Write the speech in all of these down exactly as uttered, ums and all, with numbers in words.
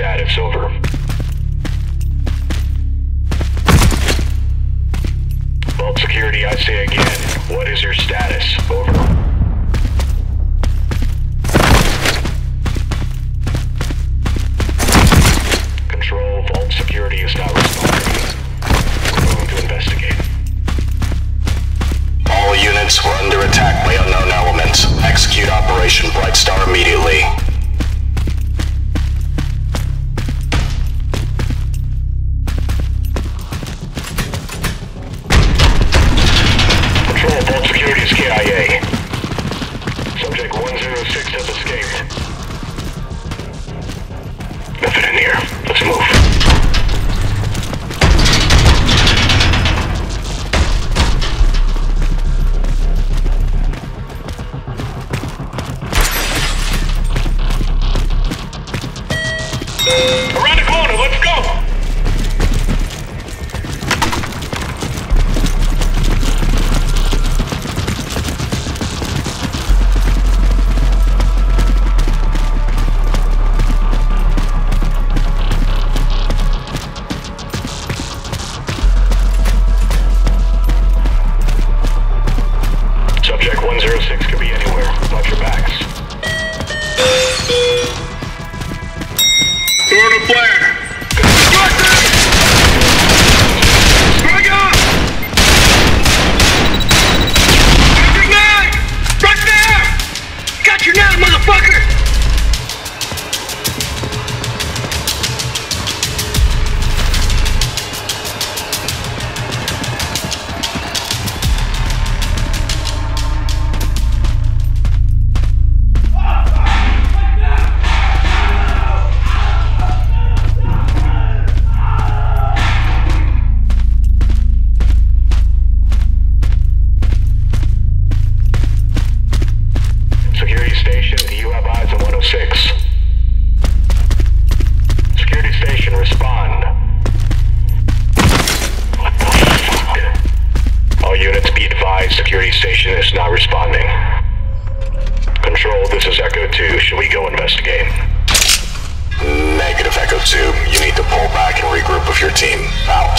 status? Over. Vault security, I say again. What is your status? Over. Control, Vault security is not responding. We're going to investigate. All units were under attack by unknown elements. Execute Operation Bright Star immediately. Control, Vault security is K I A. Subject one zero six has escaped. Nothing in here. Let's move. Around the corner, let's go! Subject one zero six could be anywhere. Watch your backs. Throwing a flare! Bring up! Got your mag! Right there! Got your nav, motherfucker! Security station, do you have eyes on one oh six? Security station, respond. What the fuck? All units be advised, security station is not responding. Control, this is Echo two. Should we go investigate? Negative, Echo two. You need to pull back and regroup with your team. Out.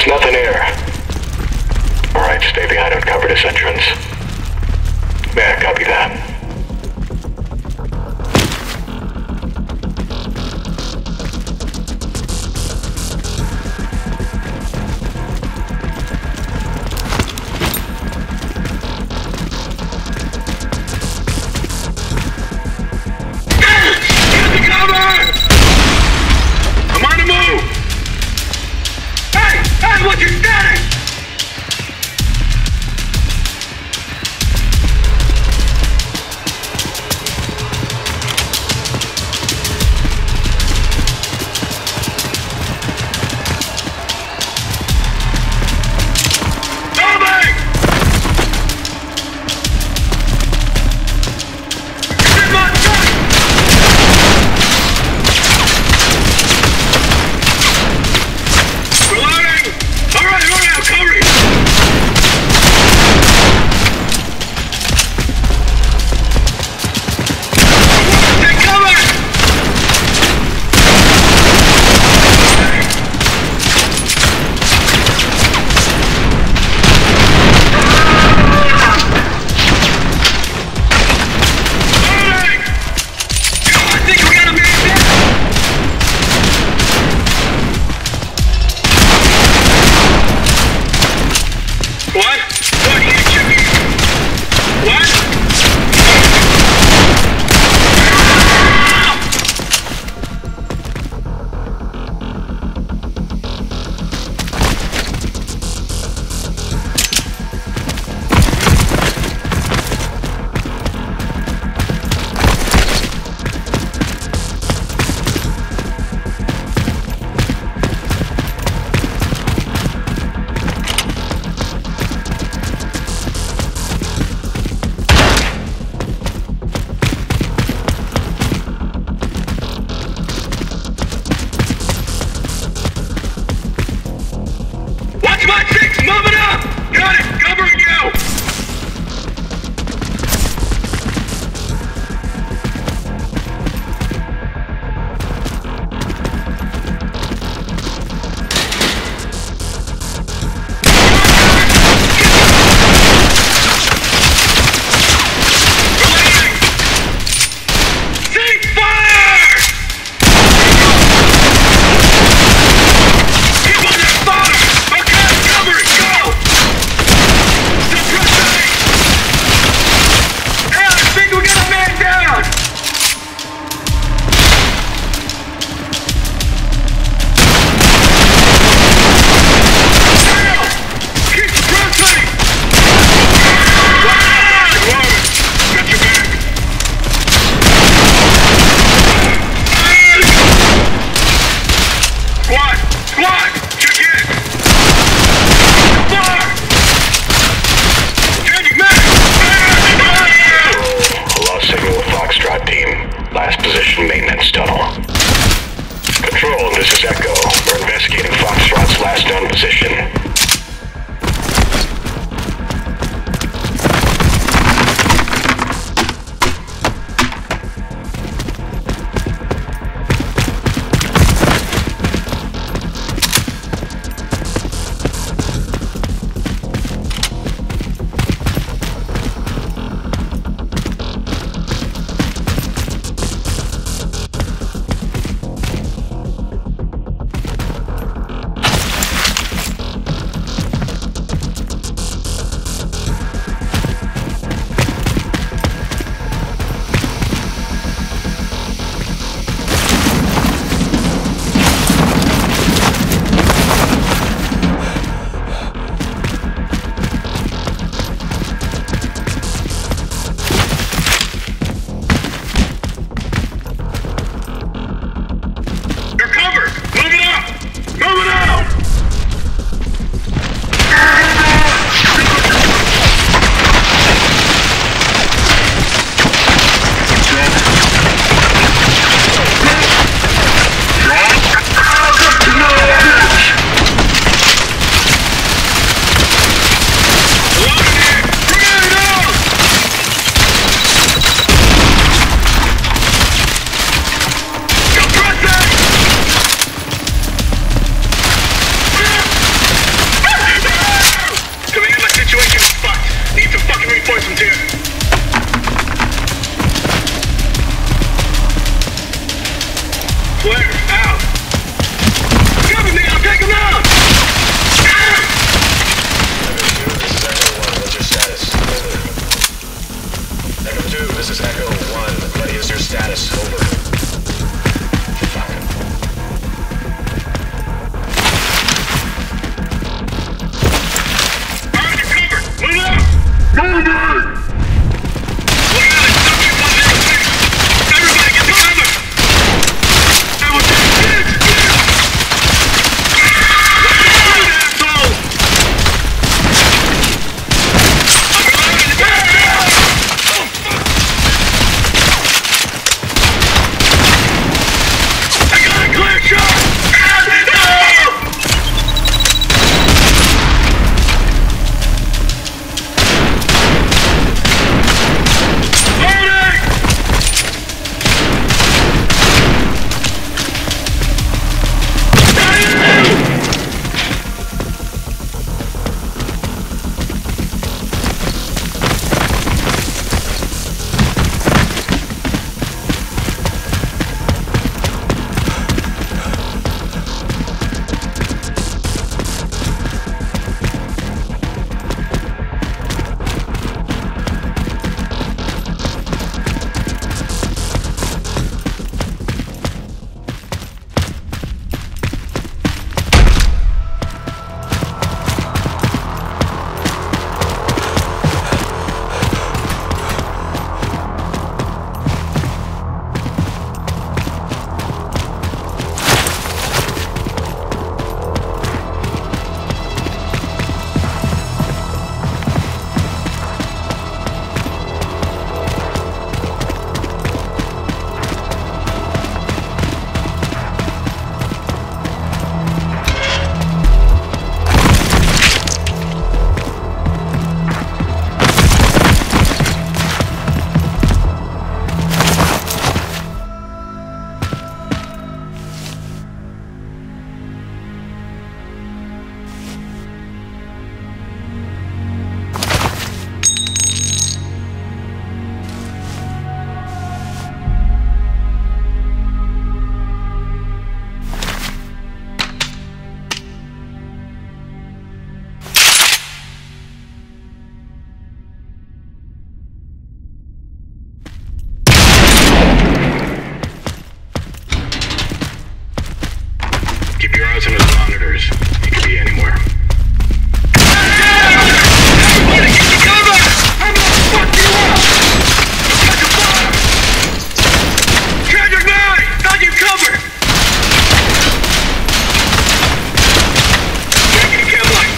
Coordinates, nothing here. Alright, stay behind and cover this entrance. Yeah, copy that. Flare, out! Cover me, I'll take him out! Echo two, this is Echo one. What is your status? Over. Alright, you're covered! Move out! Move out! Look out, it's subject one zero six! Everybody get to cover! I will take this! Asshole! Keep your eyes on those monitors. You could be anywhere. Everybody get to cover! I'm gonna fuck you up! Touch the bottom! Tragic nine! Got you covered! Taking cam light!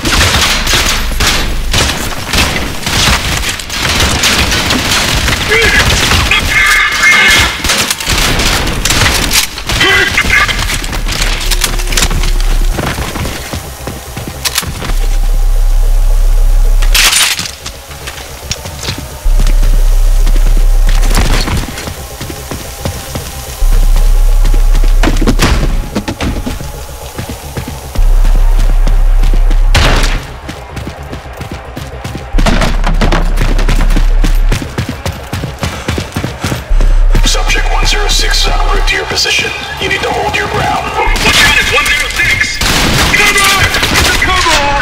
six is en route to your position. You need to hold your ground. Watch out, it's one zero six! Cover! It's a cover!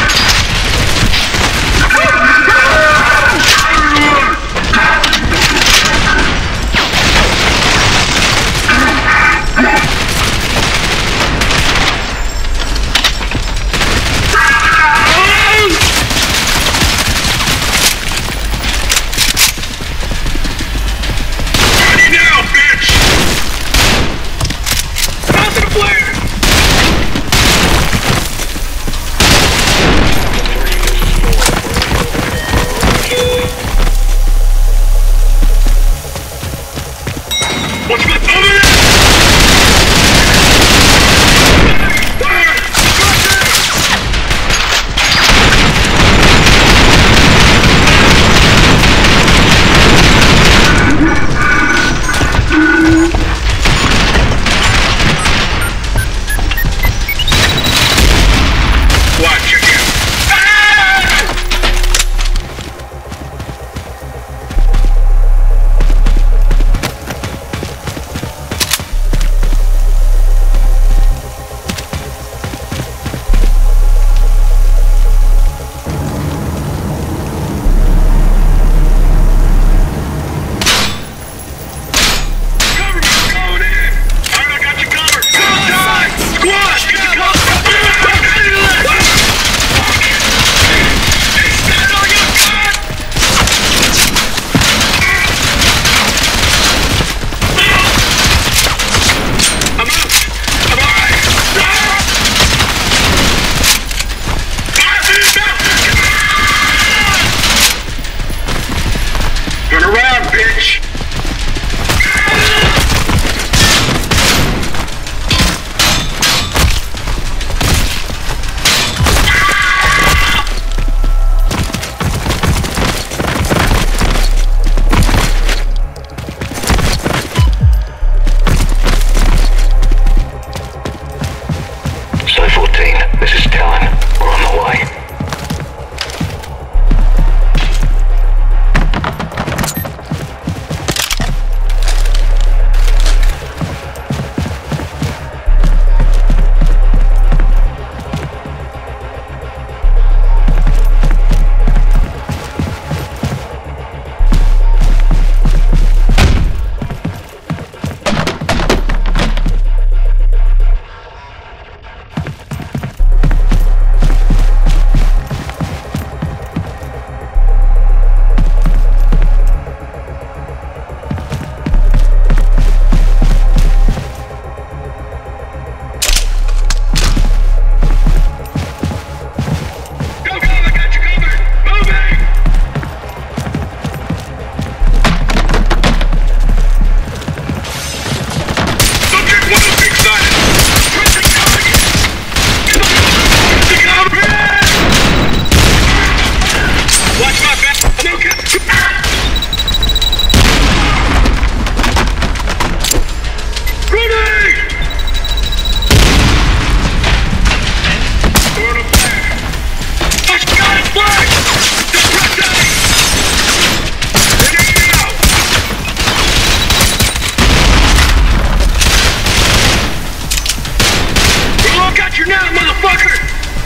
Ready now, bitch! You're not, motherfucker!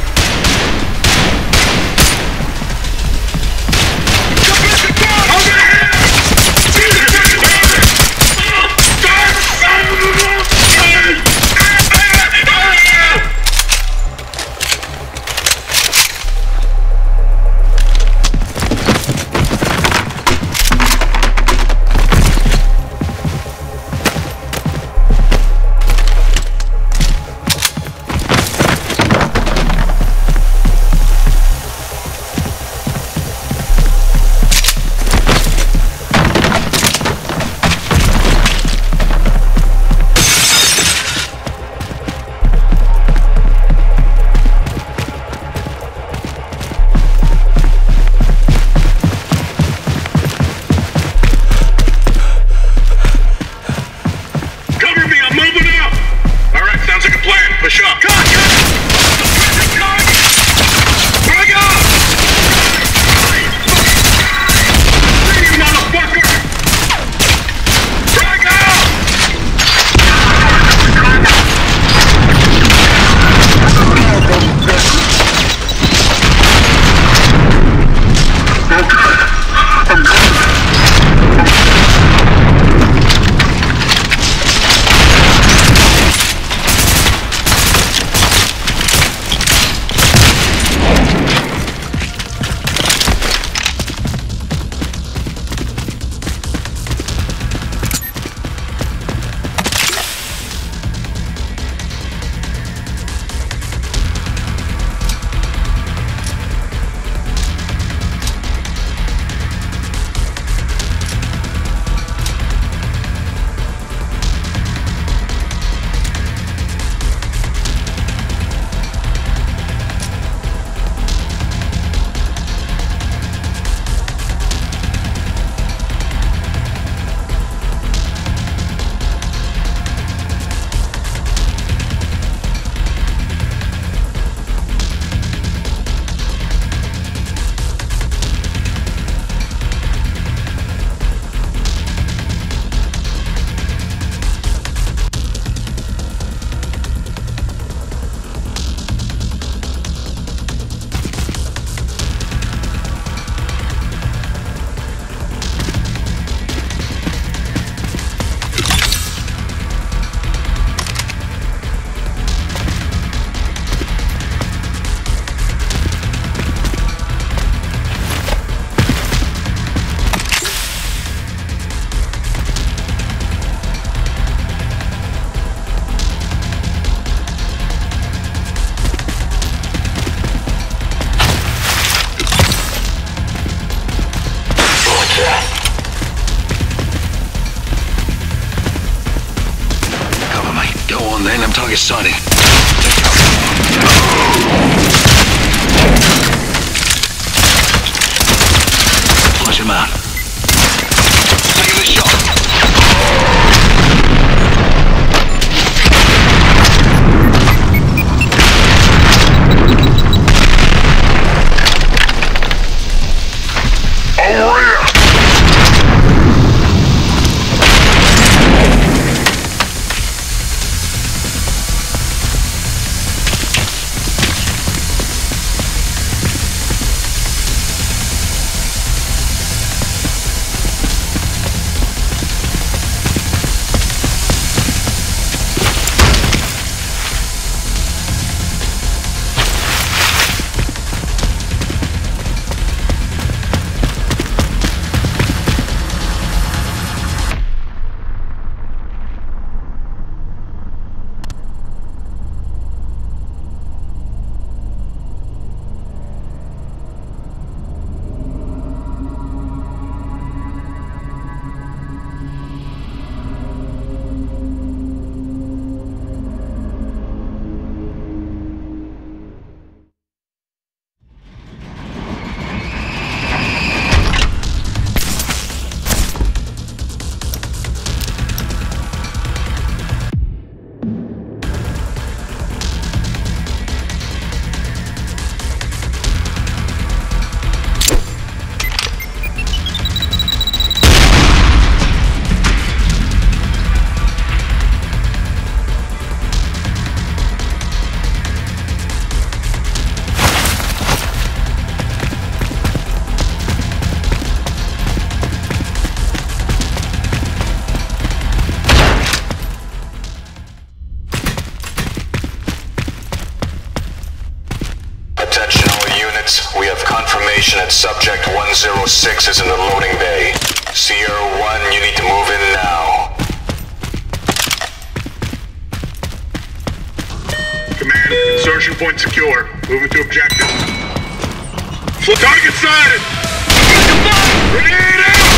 Target sighting. Flush him out. Taking the shot. confirmation that subject one oh six is in the loading bay. Sierra one, you need to move in now. Command, insertion point secure. Moving to objective. Flip target sighted! Grenade out!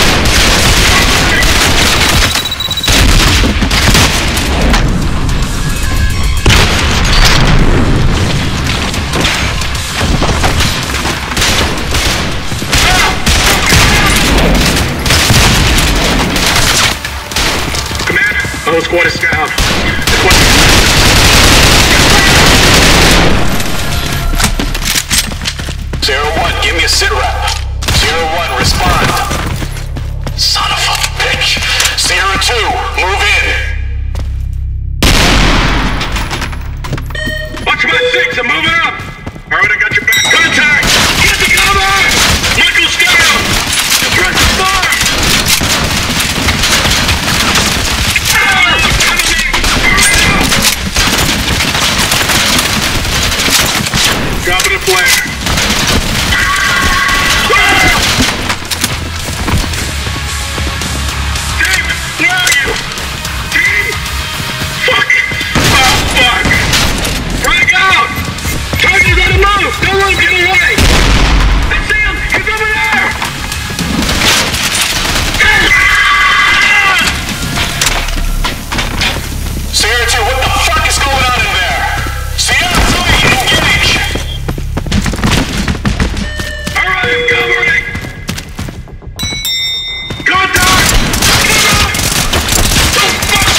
Whole squad is down. Sierra one, give me a sit rep. Sierra one, respond. Son of a bitch. Sierra two, move in. Watch my six, I'm moving up. Alright, I got your back. Contact! Get the cover! Michael's down! Suppress the fire! Dropping a flare. Team, where are you? Team? Fuck! Oh, fuck! Break out! Charges on the move! Don't let him get away! I see him! He's over there! Sierra two, what the fuck is going on in there? Sierra three, engage! Alright, I'm covering! Contact! Oh, fuck!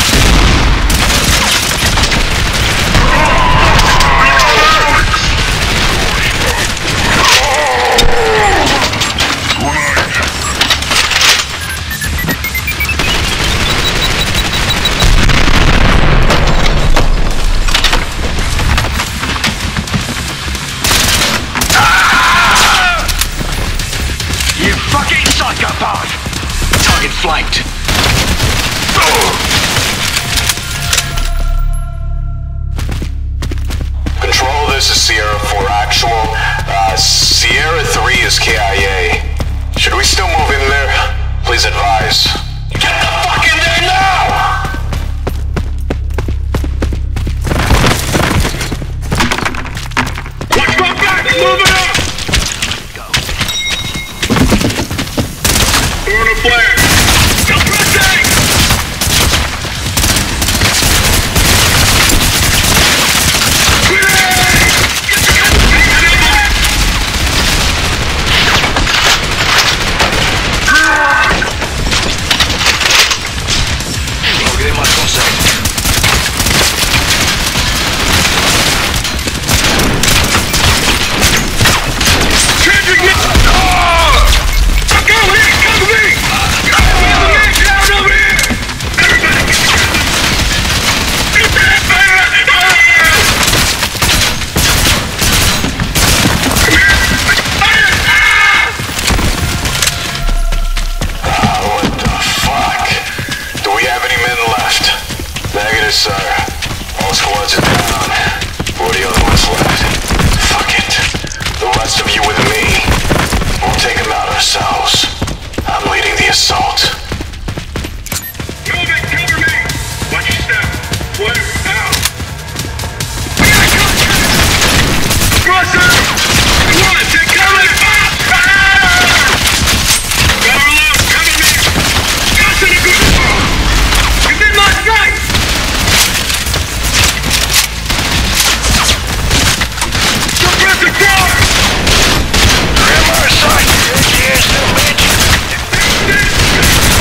You fucking psychopath! Target flanked. Control, this is Sierra four actual. Uh, Sierra three is K I A. Should we still move in there? Please advise. Get the fuck in there now! Watch my back! Moving up! Throwing a flare! Suppressing! Grenade! Get the cover! Target in my contact. Changing me! Go here! Cover me! There's a man down over here! Everybody get together! Get that fire! Come here! Fire! Ah, what the fuck? Do we have any men left? Negative, sir. All squads are down. Who are the other ones left? Fuck it. The rest of you with me. We'll take them out ourselves. I'm leading the assault. Moving! Cover me! Watch your step! Flare out! Crosser! One! Take cover! Ah! Cover low! Cover me! Got to the good! He's in my sight! Suppress the car! Grab our sight! Here's the bitch! This!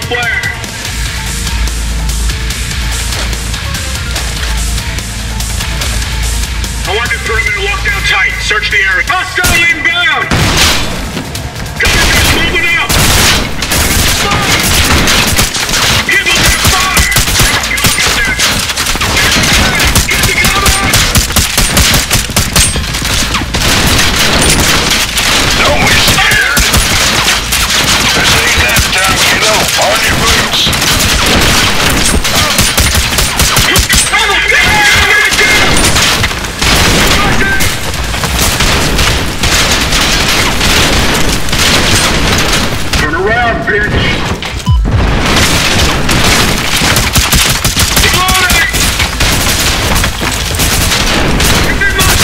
flare. I want the perimeter locked down tight. Search the area. Hostile inbound! Guys, moving up! Give them that fire! Get the cover! Don't be scared. This ain't that time, kiddo. On your boots. Turn around, bitch! Reloading! Give me my...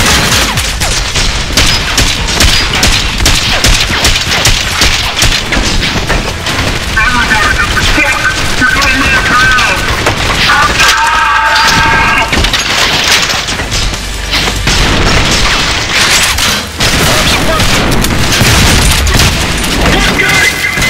Everybody get the fuck! We're gonna make her out! One guy!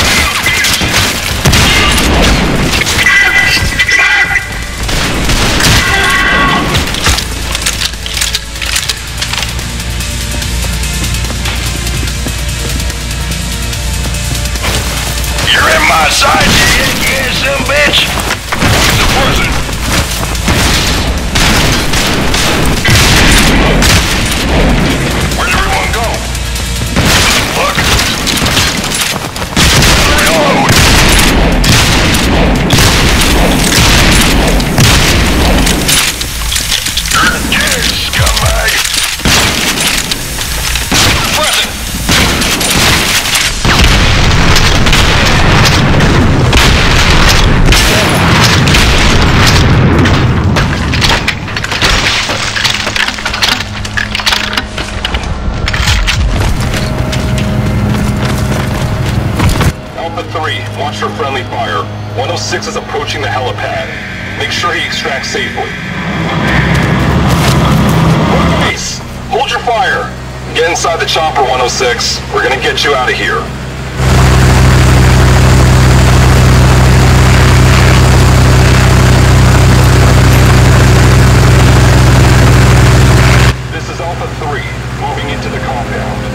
You're in my sight, you handsome bitch. The prison. Where'd everyone go? Look. Reload. You're dead, scumbag. Prison. Alpha three, watch for friendly fire. one oh six is approaching the helipad. Make sure he extracts safely. Base, hold your fire. Get inside the chopper, one oh six. We're gonna get you out of here. This is Alpha three, moving into the compound.